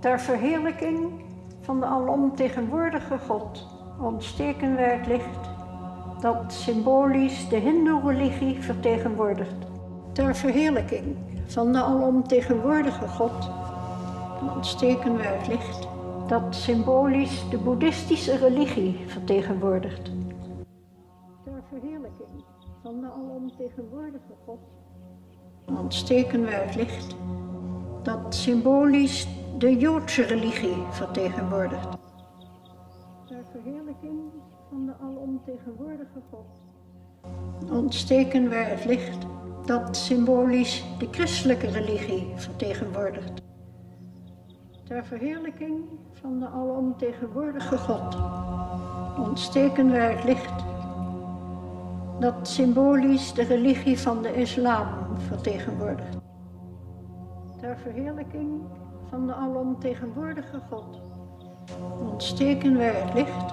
Ter verheerlijking van de alomtegenwoordige God ontsteken wij het licht dat symbolisch de hindoe-religie vertegenwoordigt. Ter verheerlijking van de alomtegenwoordige God ontsteken wij het licht dat symbolisch de boeddhistische religie vertegenwoordigt. Ter verheerlijking van de alomtegenwoordige God ontsteken wij het licht dat symbolisch de Joodse religie vertegenwoordigt. Ter verheerlijking van de alomtegenwoordige God ontsteken wij het licht dat symbolisch de christelijke religie vertegenwoordigt. Ter verheerlijking van de alomtegenwoordige God ontsteken wij het licht dat symbolisch de religie van de islam vertegenwoordigt. Ter verheerlijking van de alomtegenwoordige God ontsteken wij het licht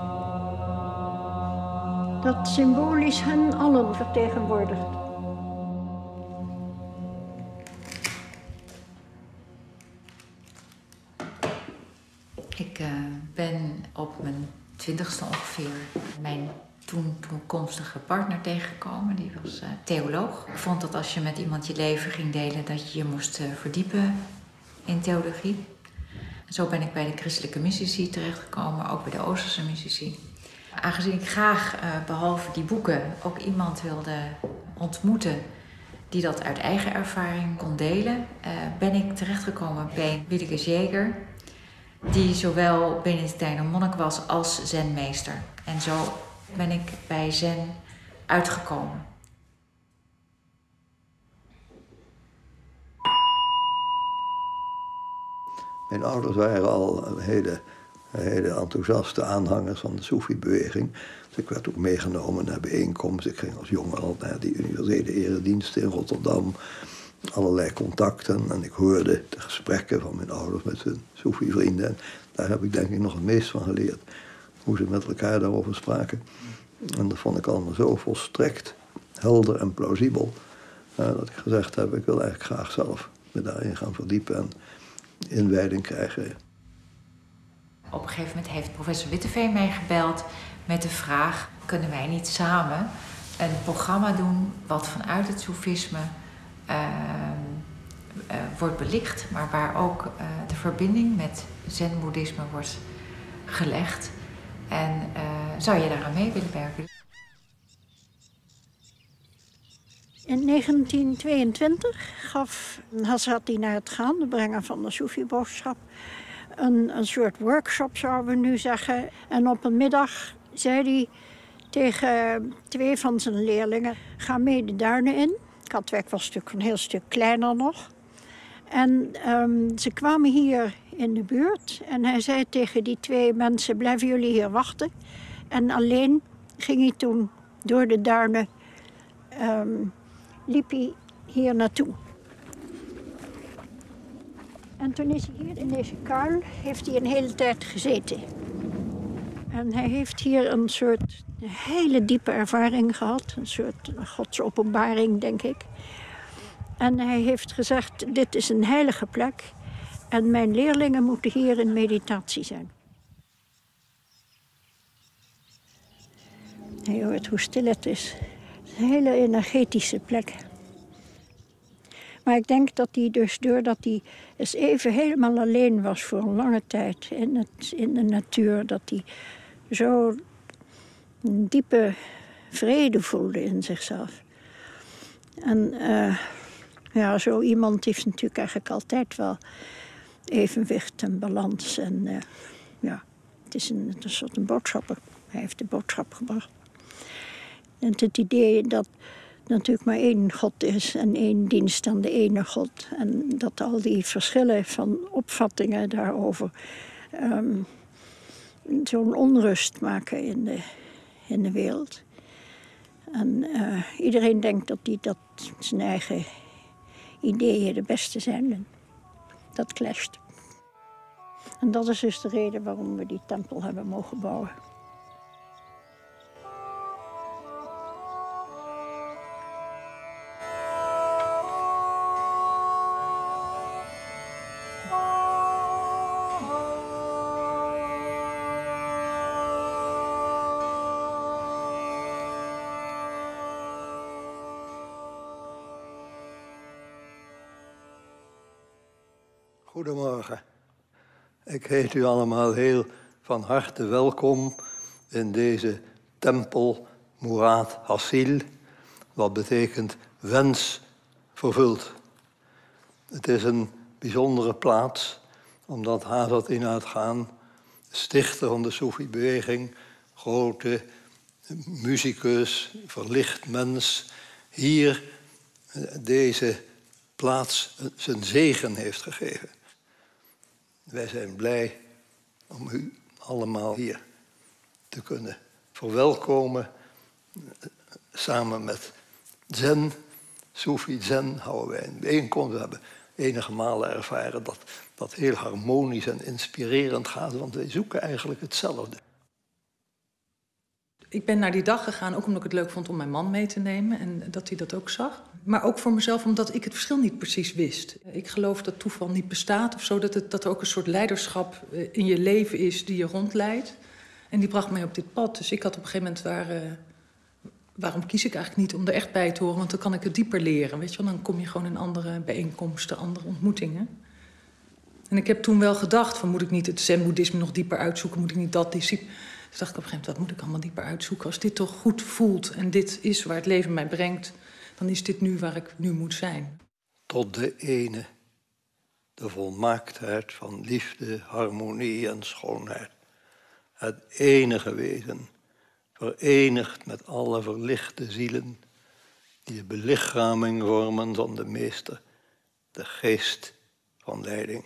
dat symbolisch hen allen vertegenwoordigt. Ik ben op mijn 20ste ongeveer mijn toen toekomstige partner tegengekomen. Die was theoloog. Ik vond dat als je met iemand je leven ging delen, dat je je moest verdiepen in theologie. En zo ben ik bij de christelijke mystici terechtgekomen, ook bij de Oosterse mystici. Aangezien ik graag, behalve die boeken, ook iemand wilde ontmoeten die dat uit eigen ervaring kon delen, ben ik terechtgekomen bij Willeke Jager, die zowel Benedictijner monnik was als zenmeester. En zo ben ik bij zen uitgekomen. Mijn ouders waren al hele enthousiaste aanhangers van de Soefi-beweging. Dus ik werd ook meegenomen naar bijeenkomsten. Ik ging als jongen al naar die universele erediensten in Rotterdam. Allerlei contacten. En ik hoorde de gesprekken van mijn ouders met hun Soefi-vrienden. En daar heb ik denk ik nog het meest van geleerd. Hoe ze met elkaar daarover spraken. En dat vond ik allemaal zo volstrekt helder en plausibel. Dat ik gezegd heb, ik wil eigenlijk graag zelf me daarin gaan verdiepen en inwijding krijgen. Op een gegeven moment heeft professor Witteveen mij gebeld met de vraag: kunnen wij niet samen een programma doen wat vanuit het soefisme wordt belicht, maar waar ook de verbinding met zen-boeddhisme wordt gelegd. En zou je daaraan mee willen werken? In 1922 gaf Hazrati naar het gaan, de brenger van de Soefi-boodschap, een soort workshop, zouden we nu zeggen. En op een middag zei hij tegen 2 van zijn leerlingen: ga mee de duinen in. Katwijk was natuurlijk een heel stuk kleiner nog. En ze kwamen hier in de buurt en hij zei tegen die 2 mensen: blijven jullie hier wachten? En alleen ging hij toen door de duinen, liep hij hier naartoe. En toen is hij hier in deze kuil, heeft hij een hele tijd gezeten. En hij heeft hier een soort hele diepe ervaring gehad, een soort godsopenbaring, denk ik. En hij heeft gezegd: dit is een heilige plek en mijn leerlingen moeten hier in meditatie zijn. Je hoort hoe stil het is. Het is een hele energetische plek. Maar ik denk dat hij dus, doordat hij eens even helemaal alleen was voor een lange tijd in de natuur, dat hij zo een diepe vrede voelde in zichzelf. En ja, zo iemand heeft natuurlijk eigenlijk altijd wel evenwicht en balans. En ja, het is een soort een boodschapper. Hij heeft de boodschap gebracht. En het idee dat natuurlijk maar 1 God is en 1 dienst aan de ene God. En dat al die verschillen van opvattingen daarover zo'n onrust maken in de wereld. En iedereen denkt dat zijn eigen ideeën de beste zijn. En dat clasht. En dat is dus de reden waarom we die tempel hebben mogen bouwen. Goedemorgen. Ik heet u allemaal heel van harte welkom in deze tempel Murad Hasil, wat betekent wens vervuld. Het is een bijzondere plaats, omdat Hazrat Inayat Khan, stichter van de Soefi-beweging, grote muzikus, verlicht mens, hier deze plaats zijn zegen heeft gegeven. Wij zijn blij om u allemaal hier te kunnen verwelkomen. Samen met Zen, Soefi Zen, houden wij een bijeenkomst. We hebben enige malen ervaren dat dat heel harmonisch en inspirerend gaat, want wij zoeken eigenlijk hetzelfde. Ik ben naar die dag gegaan, ook omdat ik het leuk vond om mijn man mee te nemen en dat hij dat ook zag. Maar ook voor mezelf, omdat ik het verschil niet precies wist. Ik geloof dat toeval niet bestaat of zo, dat er ook een soort leiderschap in je leven is die je rondleidt. En die bracht mij op dit pad. Dus ik had op een gegeven moment waarom kies ik eigenlijk niet om er echt bij te horen? Want dan kan ik het dieper leren, weet je wel. Dan kom je gewoon in andere bijeenkomsten, andere ontmoetingen. En ik heb toen wel gedacht, van moet ik niet het zen-boeddhisme nog dieper uitzoeken? Moet ik niet dat discipline? Dus dacht ik op een gegeven moment, wat moet ik allemaal dieper uitzoeken? Als dit toch goed voelt en dit is waar het leven mij brengt, dan is dit nu waar ik nu moet zijn. Tot de ene, de volmaaktheid van liefde, harmonie en schoonheid. Het enige wezen, verenigd met alle verlichte zielen, die de belichaming vormen van de meester, de geest van leiding.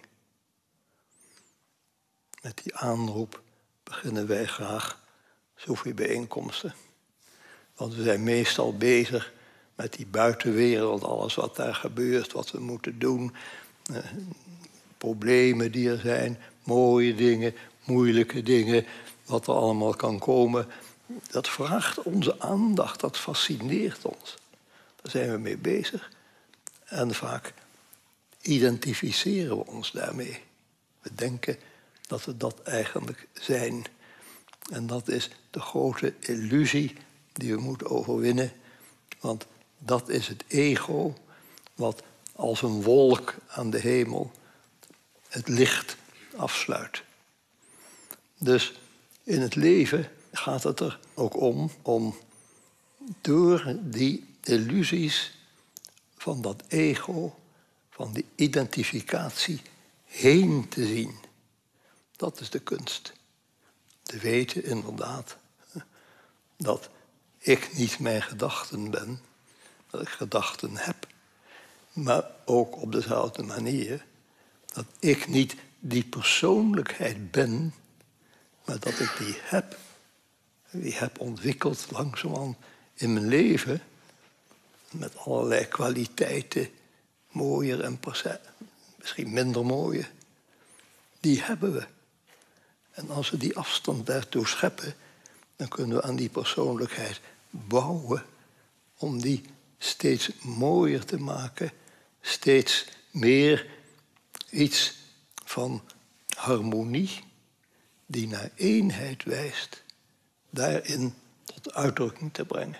Met die aanroep beginnen wij graag Soefi-bijeenkomsten. Want we zijn meestal bezig met die buitenwereld, alles wat daar gebeurt, wat we moeten doen. Problemen die er zijn, mooie dingen, moeilijke dingen, wat er allemaal kan komen. Dat vraagt onze aandacht, dat fascineert ons. Daar zijn we mee bezig. En vaak identificeren we ons daarmee. We denken dat we dat eigenlijk zijn. En dat is de grote illusie die we moeten overwinnen. Want dat is het ego wat als een wolk aan de hemel het licht afsluit. Dus in het leven gaat het er ook om door die illusies van dat ego, van die identificatie heen te zien. Dat is de kunst. Te weten inderdaad dat ik niet mijn gedachten ben, dat ik gedachten heb. Maar ook op dezelfde manier dat ik niet die persoonlijkheid ben, maar dat ik die heb. Die heb ontwikkeld langzamerhand in mijn leven met allerlei kwaliteiten, mooier en misschien minder mooie. Die hebben we. En als we die afstand daartoe scheppen, dan kunnen we aan die persoonlijkheid bouwen om die steeds mooier te maken, steeds meer iets van harmonie die naar eenheid wijst, daarin tot uitdrukking te brengen.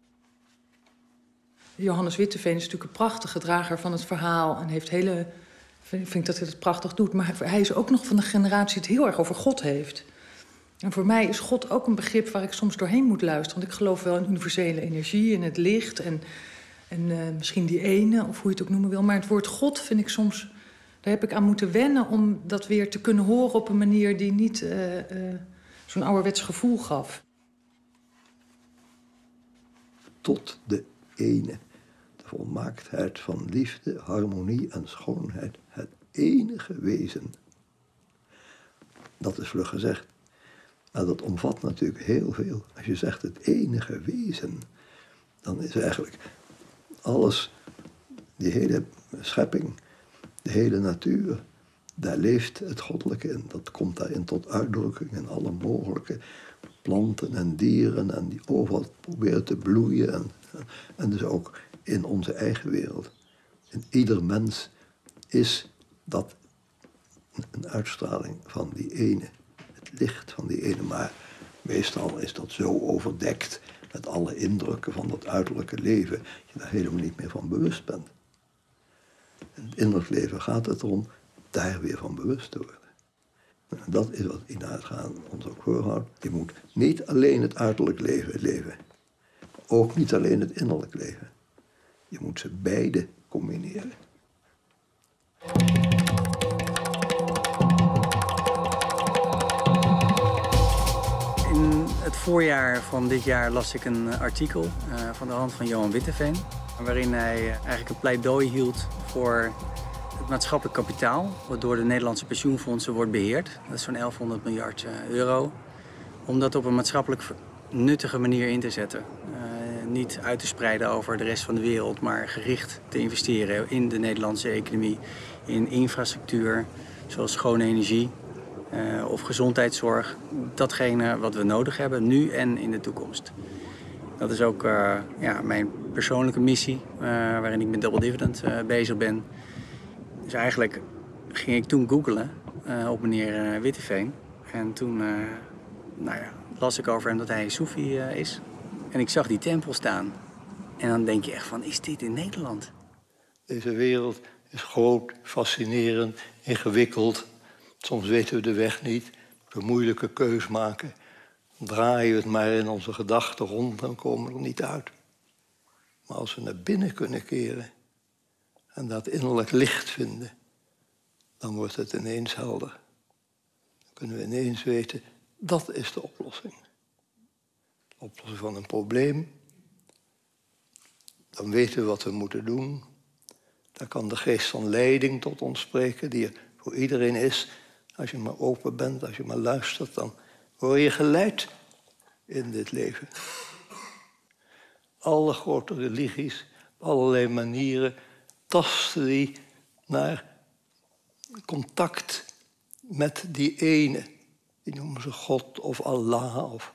Johannes Witteveen is natuurlijk een prachtige drager van het verhaal en heeft ik vind dat hij het prachtig doet, maar hij is ook nog van de generatie die het heel erg over God heeft. En voor mij is God ook een begrip waar ik soms doorheen moet luisteren. Want ik geloof wel in universele energie, in het licht en misschien die ene, of hoe je het ook noemen wil. Maar het woord God vind ik soms, daar heb ik aan moeten wennen om dat weer te kunnen horen op een manier die niet zo'n ouderwets gevoel gaf. Tot de ene. Volmaaktheid van liefde, harmonie en schoonheid. Het enige wezen. Dat is vlug gezegd. Maar dat omvat natuurlijk heel veel. Als je zegt het enige wezen, dan is eigenlijk alles, die hele schepping, de hele natuur, daar leeft het goddelijke in. Dat komt daarin tot uitdrukking in alle mogelijke planten en dieren en die overal proberen te bloeien en dus ook in onze eigen wereld. In ieder mens is dat een uitstraling van die ene. Het licht van die ene. Maar meestal is dat zo overdekt met alle indrukken van dat uiterlijke leven, dat je daar helemaal niet meer van bewust bent. In het innerlijk leven gaat het erom daar weer van bewust te worden. En dat is wat in uitgaan ons ook voorhoudt. Je moet niet alleen het uiterlijk leven. Ook niet alleen het innerlijk leven. Je moet ze beide combineren. In het voorjaar van dit jaar las ik een artikel van de hand van Johan Witteveen, waarin hij eigenlijk een pleidooi hield voor het maatschappelijk kapitaal, wat door de Nederlandse pensioenfondsen wordt beheerd. Dat is zo'n 1100 miljard euro. Om dat op een maatschappelijk nuttige manier in te zetten. Niet uit te spreiden over de rest van de wereld, maar gericht te investeren in de Nederlandse economie. In infrastructuur, zoals schone energie of gezondheidszorg. Datgene wat we nodig hebben, nu en in de toekomst. Dat is ook mijn persoonlijke missie, waarin ik met Double Dividend bezig ben. Dus eigenlijk ging ik toen googlen op meneer Witteveen. En toen las ik over hem dat hij Soefi is. En ik zag die tempel staan. En dan denk je echt van, is dit in Nederland? Deze wereld is groot, fascinerend, ingewikkeld. Soms weten we de weg niet. We moeilijke keus maken. Draaien we het maar in onze gedachten rond, dan komen we er niet uit. Maar als we naar binnen kunnen keren en dat innerlijk licht vinden, dan wordt het ineens helder. Dan kunnen we ineens weten, dat is de oplossing. De oplossing van een probleem. Dan weten we wat we moeten doen. Dan kan de geest van leiding tot ons spreken, die er voor iedereen is. Als je maar open bent, als je maar luistert, dan word je geleid in dit leven. Alle grote religies, op allerlei manieren, tasten die naar contact met die ene. Die noemen ze God of Allah of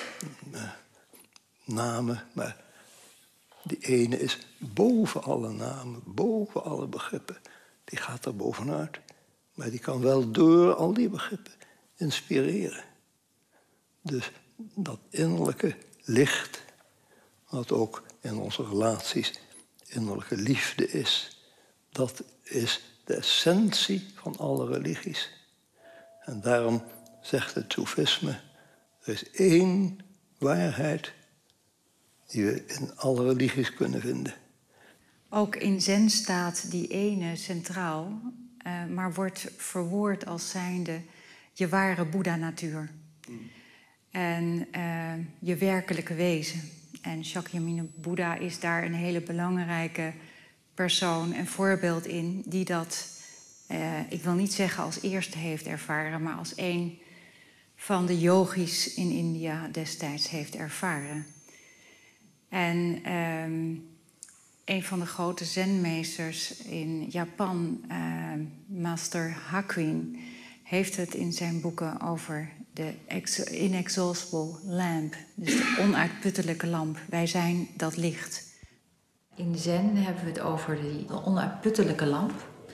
namen. Maar die ene is boven alle namen, boven alle begrippen. Die gaat er bovenuit. Maar die kan wel door al die begrippen inspireren. Dus dat innerlijke licht, wat ook in onze relaties innerlijke liefde is, dat is de essentie van alle religies. En daarom zegt het Soefisme, er is één waarheid die we in alle religies kunnen vinden. Ook in Zen staat die ene centraal, maar wordt verwoord als zijnde je ware Boeddha-natuur. En je werkelijke wezen. En Shakyamuni Boeddha is daar een hele belangrijke persoon en voorbeeld in, die dat, ik wil niet zeggen als eerste heeft ervaren, maar als een van de yogis in India destijds heeft ervaren. En een van de grote zenmeesters in Japan, Master Hakuin, heeft het in zijn boeken over de inexhaustible lamp, dus de onuitputtelijke lamp. Wij zijn dat licht. In Zen hebben we het over de onuitputtelijke lamp.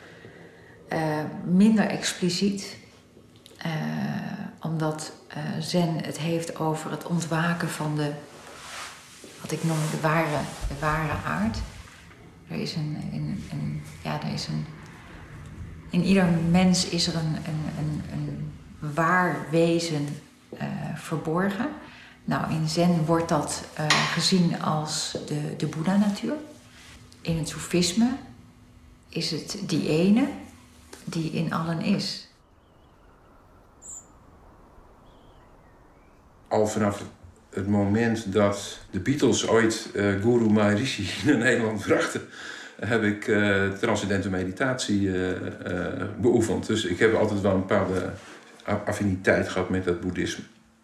Minder expliciet, omdat Zen het heeft over het ontwaken van de, wat ik noem de ware aard. Er is in ieder mens is er een waar wezen verborgen. Nou, in Zen wordt dat gezien als de Boeddha-natuur. In het Soefisme is het die ene die in allen is. Al vanaf het moment dat de Beatles ooit Guru Maharishi naar Nederland brachten, heb ik transcendente meditatie beoefend. Dus ik heb altijd wel een bepaalde affiniteit gehad met dat boeddhisme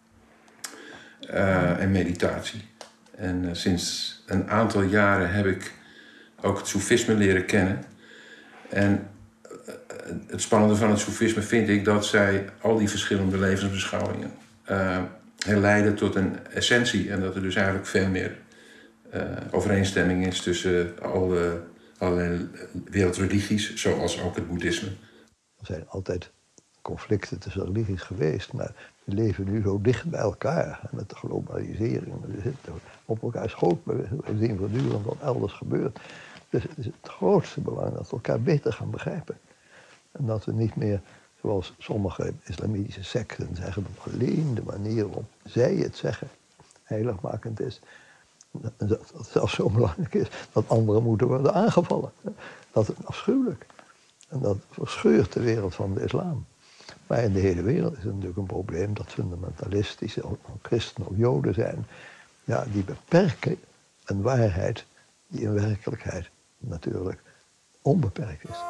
en meditatie. En sinds een aantal jaren heb ik ook het Soefisme leren kennen. En het spannende van het Soefisme vind ik dat zij al die verschillende levensbeschouwingen herleiden tot een essentie. En dat er dus eigenlijk veel meer overeenstemming is tussen allerlei wereldreligies, zoals ook het boeddhisme. Er zijn altijd conflicten tussen religies geweest, maar we leven nu zo dicht bij elkaar. Met de globalisering, we zitten op elkaar schoot, we zien voortdurend wat elders gebeurt. Dus het is het grootste belang dat we elkaar beter gaan begrijpen. En dat we niet meer, zoals sommige islamitische secten zeggen, dat alleen de manier waarop zij het zeggen heiligmakend is. En dat het zelfs zo belangrijk is dat anderen moeten worden aangevallen. Dat is afschuwelijk. En dat verscheurt de wereld van de islam. Maar in de hele wereld is het natuurlijk een probleem dat fundamentalistische, of christenen of joden zijn, ja, die beperken een waarheid die in werkelijkheid natuurlijk onbeperkt is.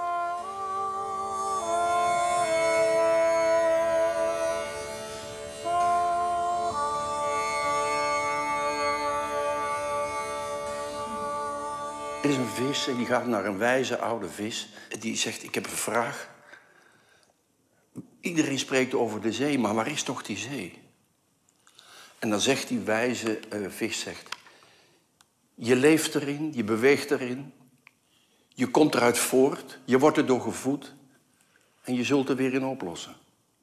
Er is een vis en die gaat naar een wijze oude vis. Die zegt, ik heb een vraag. Iedereen spreekt over de zee, maar waar is toch die zee? En dan zegt die wijze vis, zegt, je leeft erin, je beweegt erin. Je komt eruit voort, je wordt erdoor gevoed. En je zult er weer in oplossen.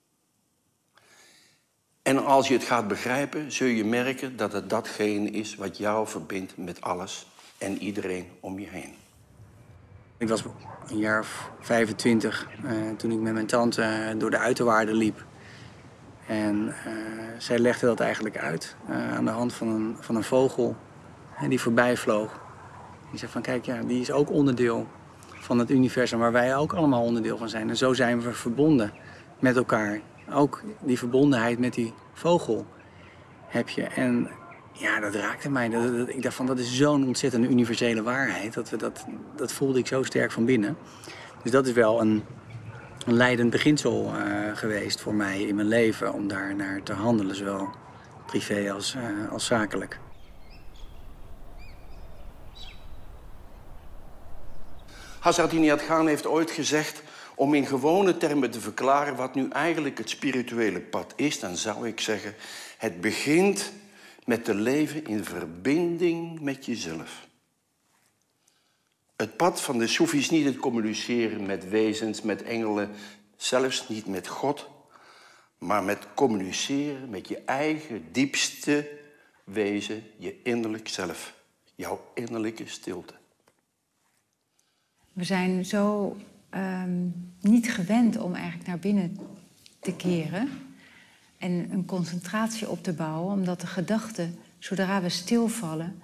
En als je het gaat begrijpen, zul je merken dat het datgene is wat jou verbindt met alles en iedereen om je heen. Ik was een jaar of 25 toen ik met mijn tante door de uiterwaarden liep. En zij legde dat eigenlijk uit aan de hand van een vogel die voorbij vloog. Die zei van kijk, ja, die is ook onderdeel van het universum waar wij ook allemaal onderdeel van zijn. En zo zijn we verbonden met elkaar. Ook die verbondenheid met die vogel heb je. En ja, dat raakte mij. Ik dacht van, dat is zo'n ontzettend universele waarheid. Dat voelde ik zo sterk van binnen. Dus dat is wel een leidend beginsel geweest voor mij in mijn leven. Om daar naar te handelen, zowel privé als zakelijk. Hazrat Inayat Khan heeft ooit gezegd, om in gewone termen te verklaren wat nu eigenlijk het spirituele pad is, dan zou ik zeggen, het begint met te leven in verbinding met jezelf. Het pad van de Soefi is niet het communiceren met wezens, met engelen, zelfs niet met God, maar met communiceren met je eigen diepste wezen, je innerlijk zelf, jouw innerlijke stilte. We zijn zo niet gewend om eigenlijk naar binnen te keren en een concentratie op te bouwen, omdat de gedachten, zodra we stilvallen,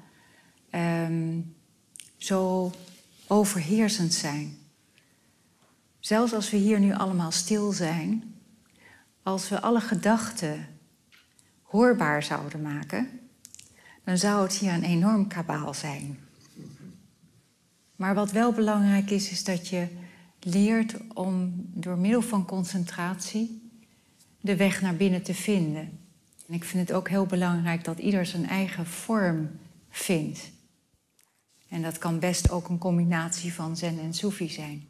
zo overheersend zijn. Zelfs als we hier nu allemaal stil zijn, als we alle gedachten hoorbaar zouden maken, dan zou het hier een enorm kabaal zijn. Maar wat wel belangrijk is, is dat je leert om door middel van concentratie de weg naar binnen te vinden. En ik vind het ook heel belangrijk dat ieder zijn eigen vorm vindt. En dat kan best ook een combinatie van zen en soefi zijn.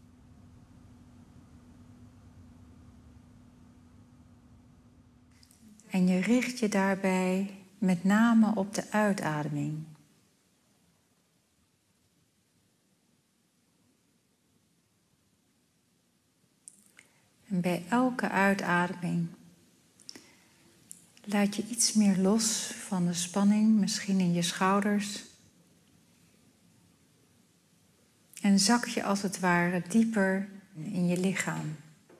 En je richt je daarbij met name op de uitademing. En bij elke uitademing laat je iets meer los van de spanning, misschien in je schouders. En zak je als het ware dieper in je lichaam.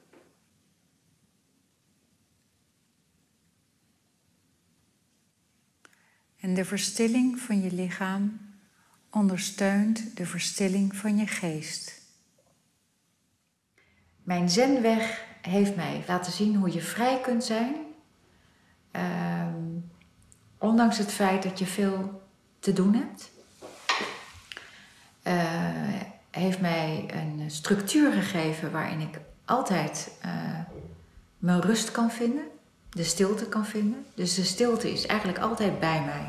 En de verstilling van je lichaam ondersteunt de verstilling van je geest. Mijn zenweg heeft mij laten zien hoe je vrij kunt zijn. Ondanks het feit dat je veel te doen hebt. Heeft mij een structuur gegeven waarin ik altijd mijn rust kan vinden. De stilte kan vinden. Dus de stilte is eigenlijk altijd bij mij.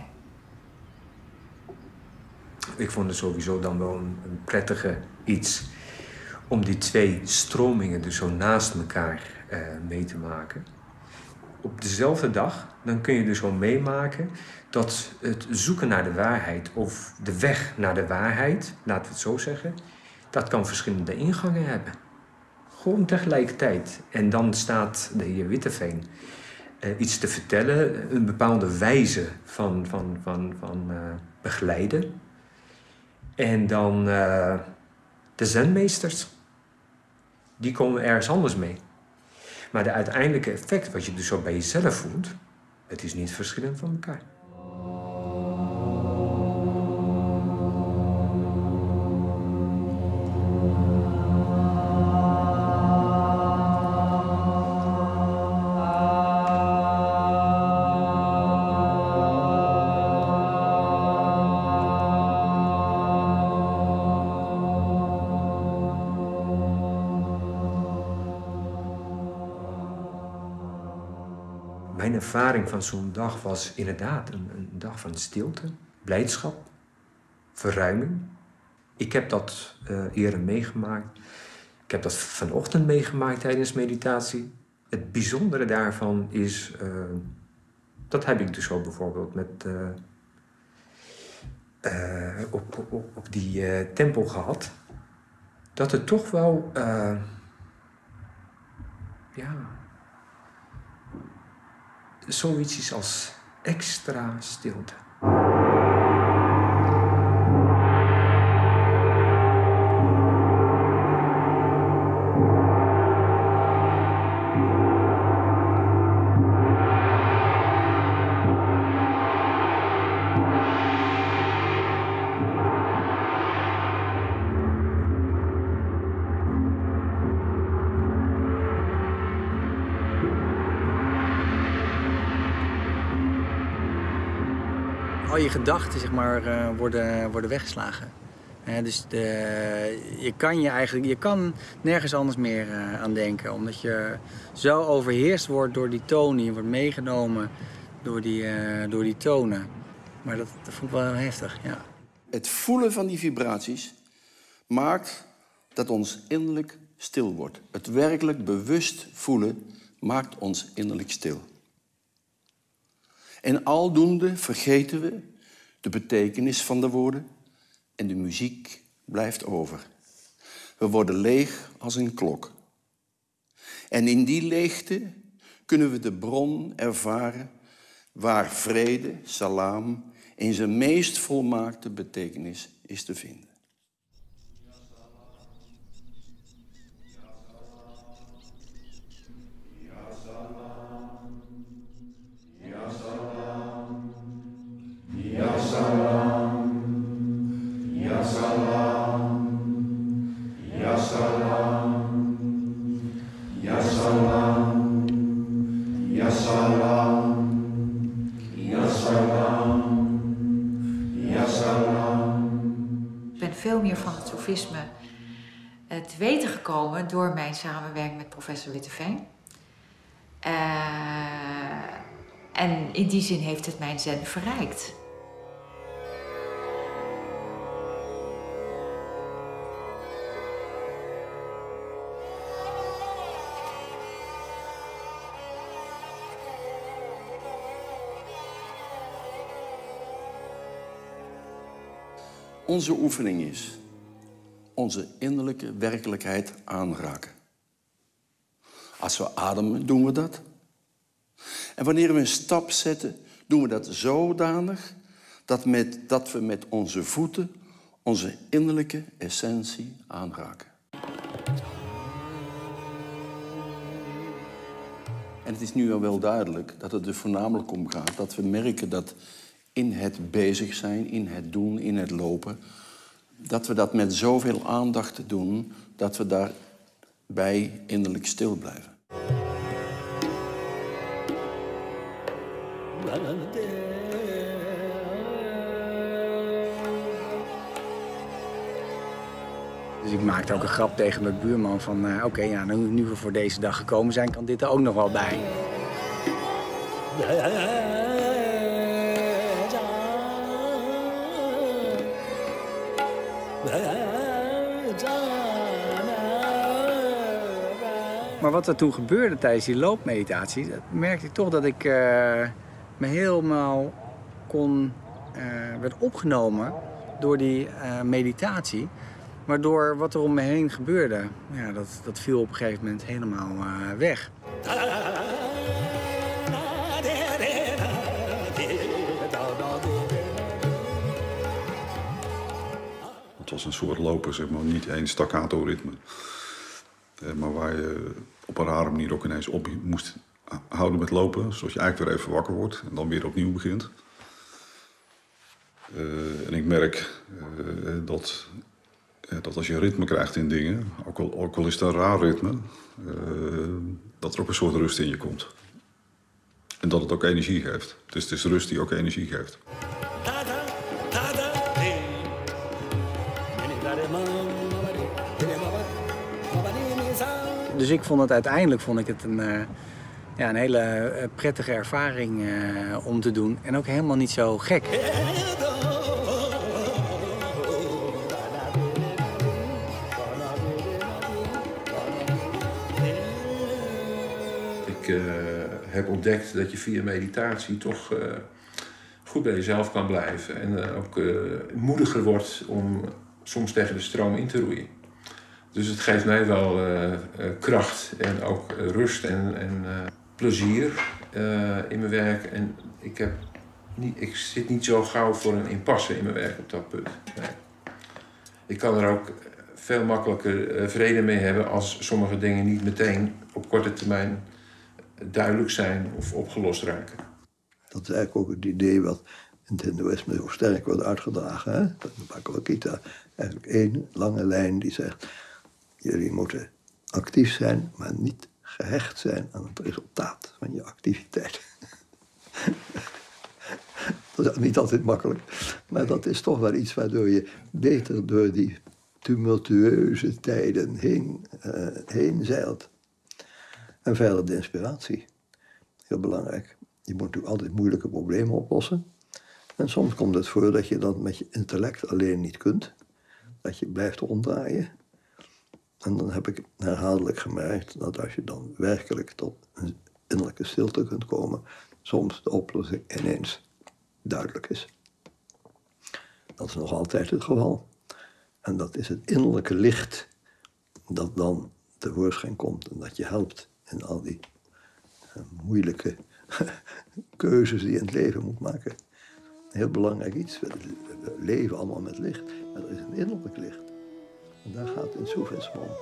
Ik vond het sowieso dan wel een prettige iets om die twee stromingen dus zo naast elkaar mee te maken. Op dezelfde dag, dan kun je dus gewoon meemaken dat het zoeken naar de waarheid of de weg naar de waarheid, laten we het zo zeggen, dat kan verschillende ingangen hebben. Gewoon tegelijkertijd. En dan staat de heer Witteveen iets te vertellen, een bepaalde wijze van begeleiden. En dan de zenmeesters. die komen ergens anders mee. Maar de uiteindelijke effect, wat je dus zo bij jezelf voelt, het is niet verschillend van elkaar. Mijn ervaring van zo'n dag was inderdaad een dag van stilte, blijdschap, verruiming. Ik heb dat eerder meegemaakt. Ik heb dat vanochtend meegemaakt tijdens meditatie. Het bijzondere daarvan is, dat heb ik dus ook bijvoorbeeld met, op die tempel gehad. Dat het toch wel, zoiets is als extra stilte. Al je gedachten, zeg maar, worden weggeslagen. Dus je kan nergens anders meer aan denken. Omdat je zo overheerst wordt door die tonen. Je wordt meegenomen door die tonen. Maar dat vond ik wel heftig, ja. Het voelen van die vibraties maakt dat ons innerlijk stil wordt. Het werkelijk bewust voelen maakt ons innerlijk stil. En aldoende vergeten we de betekenis van de woorden en de muziek blijft over. We worden leeg als een klok. En in die leegte kunnen we de bron ervaren waar vrede, salam, in zijn meest volmaakte betekenis is te vinden. Ik ben veel meer van het soefisme te weten gekomen door mijn samenwerking met professor Witteveen. En in die zin heeft het mijn zen verrijkt. Onze oefening is onze innerlijke werkelijkheid aanraken. Als we ademen, doen we dat. En wanneer we een stap zetten, doen we dat zodanig dat we met onze voeten onze innerlijke essentie aanraken. En het is nu al wel duidelijk dat het er voornamelijk om gaat dat we merken dat in het bezig zijn, in het doen, in het lopen, dat we dat met zoveel aandacht doen, dat we daarbij innerlijk stil blijven. Dus ik maakte ook een grap tegen mijn buurman van, oké, nu we voor deze dag gekomen zijn, kan dit er ook nog wel bij. Maar wat er toen gebeurde tijdens die loopmeditatie, dat merkte ik toch dat ik me helemaal werd opgenomen door die meditatie. Waardoor wat er om me heen gebeurde, ja, dat viel op een gegeven moment helemaal weg. Het was een soort lopen, zeg maar, niet één staccato ritme. Maar waar je op een rare manier ook ineens op moest houden met lopen. Zodat je eigenlijk weer even wakker wordt en dan weer opnieuw begint. En ik merk dat als je ritme krijgt in dingen, ook al is het een raar ritme, dat er ook een soort rust in je komt. En dat het ook energie geeft. Dus het is rust die ook energie geeft. Dus ik vond het uiteindelijk een hele prettige ervaring om te doen. En ook helemaal niet zo gek. Ik heb ontdekt dat je via meditatie toch goed bij jezelf kan blijven. En ook moediger wordt om soms tegen de stroom in te roeien. Dus het geeft mij wel kracht en ook rust en plezier in mijn werk. En ik zit niet zo gauw voor een impasse in mijn werk op dat punt. Nee. Ik kan er ook veel makkelijker vrede mee hebben als sommige dingen niet meteen op korte termijn duidelijk zijn of opgelost raken. Dat is eigenlijk ook het idee wat in het Hindoeïsme zo sterk wordt uitgedragen. Hè? De Bhagavad Gita, eigenlijk één lange lijn die zegt: jullie moeten actief zijn, maar niet gehecht zijn aan het resultaat van je activiteit. Dat is niet altijd makkelijk, maar dat is toch wel iets waardoor je beter door die tumultueuze tijden heen zeilt. En verder de inspiratie. Heel belangrijk. Je moet natuurlijk altijd moeilijke problemen oplossen. En soms komt het voor dat je dat met je intellect alleen niet kunt. Dat je blijft ronddraaien. En dan heb ik herhaaldelijk gemerkt dat als je dan werkelijk tot een innerlijke stilte kunt komen, soms de oplossing ineens duidelijk is. Dat is nog altijd het geval. En dat is het innerlijke licht dat dan tevoorschijn komt en dat je helpt in al die moeilijke keuzes die je in het leven moet maken. Heel belangrijk iets. We leven allemaal met licht, maar er is een innerlijk licht. En daar gaat het in Soefisme om.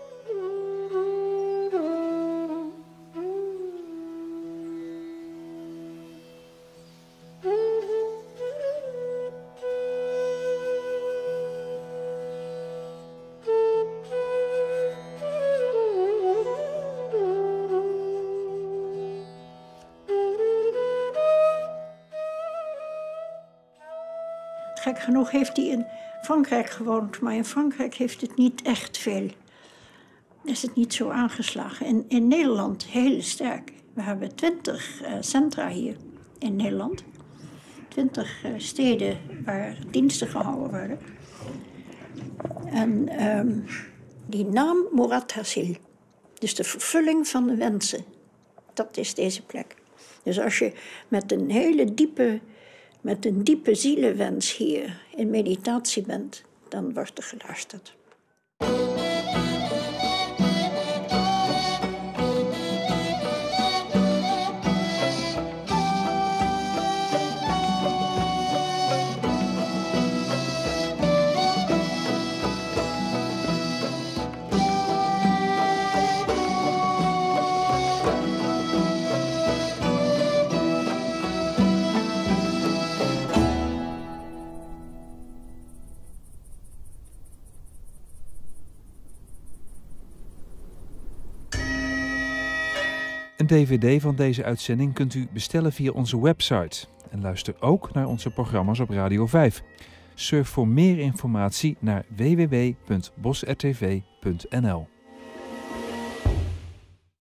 Gek genoeg heeft hij in Frankrijk gewoond, maar in Frankrijk heeft het niet echt veel. Is het niet zo aangeslagen. In Nederland heel sterk. We hebben 20 centra hier in Nederland. 20 steden waar diensten gehouden worden. En die naam Murat Hasil, dus de vervulling van de wensen, dat is deze plek. Dus als je met een diepe zielenwens hier in meditatie bent, dan wordt er geluisterd. Een dvd van deze uitzending kunt u bestellen via onze website. En luister ook naar onze programma's op Radio 5. Surf voor meer informatie naar www.bosrtv.nl.